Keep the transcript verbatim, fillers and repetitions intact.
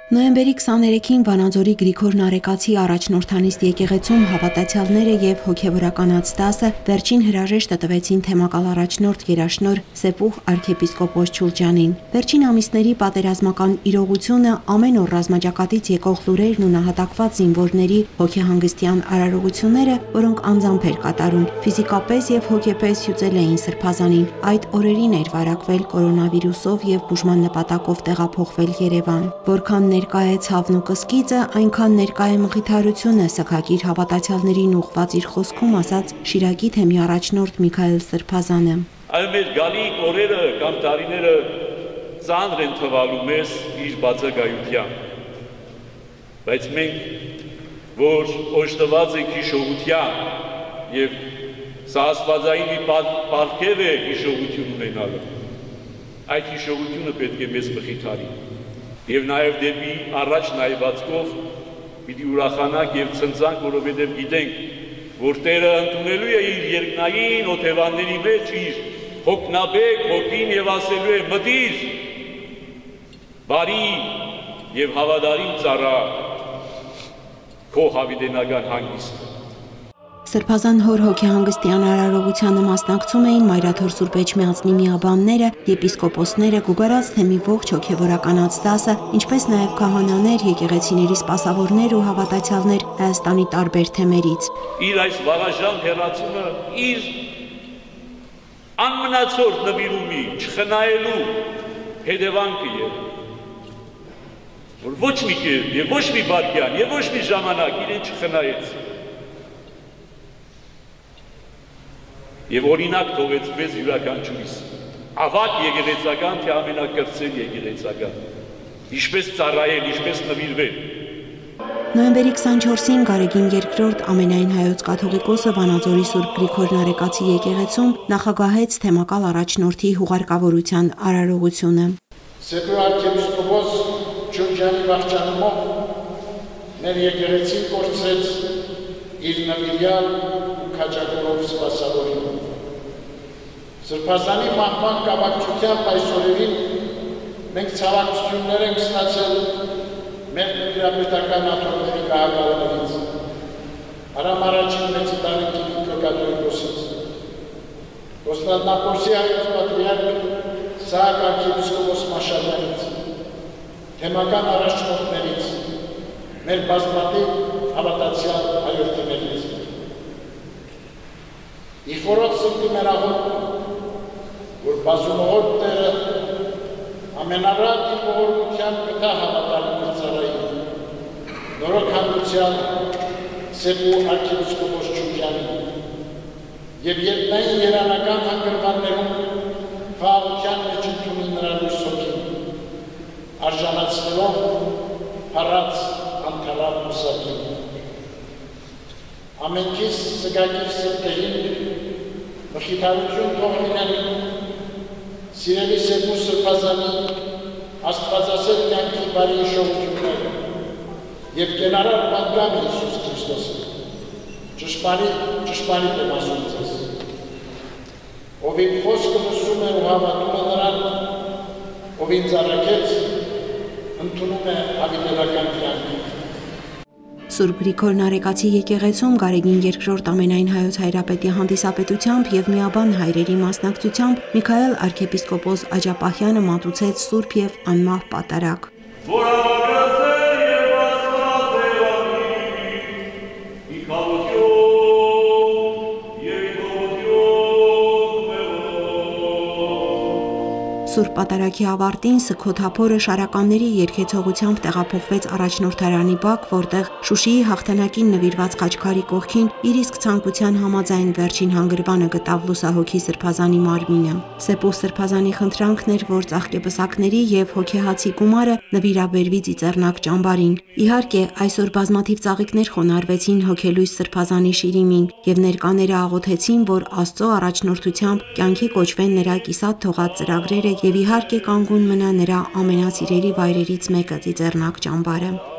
Նոյեմբերի քսաներեքին Վանաձորի Գրիգոր Նարեկացի առաջնորդանիստ եկեղեցում հավատացյալները եւ հոգեվորականաց դասը վերջին հրաժեշտը տվեցին թեմակալ առաջնորդ Գերաշնորհ Սեպուխ arczepiskopos Չուլջյանին։ Վերջին ամիսների պատերազմական իրողությունը, ամեն օր ռազմաճակատից եկող լուրերն ու նահատակված զինվորների հոգեհանգստյան արարողությունները, որոնք անձամբ էր կատարում, ֆիզիկապես եւ հոգեպես հյուծել էին Սրբազանին։ Այդ օրերին էր վարակվել կորոնավիրուսով եւ բուժման նպատակով տեղափոխվել Երևան։ Որքան ներկա է ցավն ու կսկիծը, այնքան ներկա է մխիթարությունը, սգագիր հավատացյալներին ուղղված իր խոսքում ասաց Շիրակի թեմի առաջնորդ Միքայել Սրբազանը։ Այլ մեր գալիք օրերը կամ տարիները ծանր են թվալու մեզ իր բացակայությամբ, բայց մենք, որ օժտված ենք հիշողությամբ եւ սա աստվածային մի պարգև է հիշողություն ունենալը, այդ հիշողությունը պետք է մեզ մխիթարի եւ նաեւ դեպի առաջ նայվածքով պիտի ուրախանանք եւ ցնծանք, որովհետեւ գիտենք, որ Տերը ընդունելու է իր երկնային օթևանների մեջ իր հոգնաբեկ հոգին եւ ասելու է մտիր բարի եւ հավատարիմ ծառա քո հավիտենական հանգիստը։ Սրբազան հոր հոգեհանգստյան արարողությանը մասնակցում էին Մայրաթոր Սուրբ Էջմիածնի միաբանները, եպիսկոպոսները, Գուգարած թեմի ողջ հոգեվորականաց դասը, ինչպես նաև քահանաներ, եկեղեցիների սպասավորներ ու հավատացյալներ Հայաստանի տարբեր թեմերից։ Իր այս վաղաժամ հեռացումը իր անմնացորդ նվիրումի չխնայելու հետևանքը է, որ ոչ մի կերպ եւ ոչ մի վայրկյան եւ ոչ մի ժամանակ իրեն չխնայեց։ Եվ օրինակ թողեց մեզ յուրաքանչյուրիս, ավակ եկեղեցական, թե ամենակրտսեր եկեղեցական, ինչպես ծառայել, ինչպես նվիրվել։ Նոյեմբերի քսանչորսին Գարեգին երկրորդ ամենայն հայոց կաթողիկոսը Վանաձորի Սուրբ Գրիգոր Նարեկացի եկեղեցում նախագահեց թեմակալ առաջնորդի հուղարկավորության արարողությունը։ Սեպուխ arczepiskopos Չուլջյանի վախճանումով մեր եկեղեցին կորցրեց իր նվիրյալ քաջակորով սպասավորին։ Սրբազանի մահվան կապակցությամբ այս օրերին մենք ցավակցություններ ենք ստացել մեր նվիրապետական աթոռների գահակալներից, Արամ առաջին մեծի տարեկի կաթողիկոսից, Կոստանդնապոլսի հայոց պատրիարք Սահակ arczepiskopos Մաշալյանից, թեմական առաջնորդներից, մեր բազմաթիվ հավատացյալ հայրենիներից։ Իխորոց սրտի մերաղոտ, որ բազումողոտ Տերը ամենարատ իր ողորմությամբ կտա հավատարիմ ծառային, նորոք հանդուցյալ Սեպուխ arczepiskopos Չուլջյանին եւ երկնային երանական հանգրվաններում խաղաղության մեջ ընդունի նրա լույս հոգին, արժանացնելով փառած անթարավ մուսակին։ Ամենքիս սգագիր սրտերին մխիթարություն թող լինեն սիրելի Սեպուխ Սրբազանի աստվածասեր կյանքի բարի հիշողությունները եւ կենարար պատգամ Հիսուս Քրիստոսը։ Ճշմարիտ, ճշմարիտ եմ ասում ձեզ, ով իմ խոսքը լսում է ու հավատում է նրան, ով ինձ առաքեց, ընդունում է հավիտենական կյանքը։ Սուրբ Գրիգոր Նարեկացի եկեղեցում Գարեգին երկրորդ ամենայն հայոց հայրապետի հանդիսապետությամբ եւ միաբան հայրերի մասնակցությամբ Միքայել arczepiskopos Աջապահյանը մատուցեց սուրբ եւ անմահ պատարագ։ Սուրբ պատարագի ավարտին Սքոթափորը շարականների երգեցողությամբ տեղափոխվեց առաջնորդարանի բակ, որտեղ Շուշիի հաղթանակին նվիրված խաչքարի կողքին իր իսկ ցանկության համաձայն վերջին հանգրվանը գտավ լուսահոգի Սրբազանի մարմինը։ Սեպուխ Սրբազանի խնդրանքն էր, որ ծաղկեպսակների եւ հոգեհացի գումարը նվիրաբերվի Ծիծեռնակ ճամբարին։ Իհարկե, այսօր բազմաթիվ ծաղիկներ խոնարհվեցին հոգելույս Սրբազանի շիրիմին եւ ներկաները աղոթեցին, որ Աստծո առաջնորդությամբ կյանքի կոչվեն նրա կիսատ թողած ծրագրերը եւ իհարկե կանգուն մնա նրա ամենասիրելի վայրերից մեկը Ծիծեռնակ ճամբարը։